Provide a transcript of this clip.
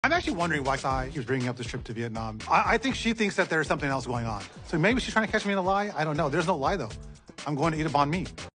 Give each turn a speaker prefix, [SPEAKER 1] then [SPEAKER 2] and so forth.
[SPEAKER 1] I'm actually wondering why she was bringing up this trip to Vietnam. I think she thinks that there's something else going on. So maybe she's trying to catch me in a lie. I don't know. There's no lie, though. I'm going to eat a banh mi.